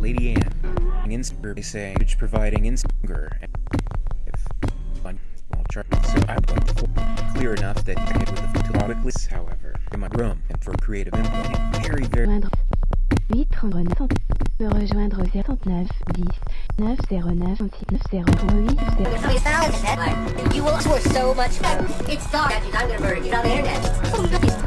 Lady Anne, they say, which providing instinger. So I was clear enough that you could with the photographic, however, in my room and for creative input. Very, very. 8 39 peut rejoindre au 69 10 909 909 You will score so much. It's dark. I'm gonna murder you on the internet.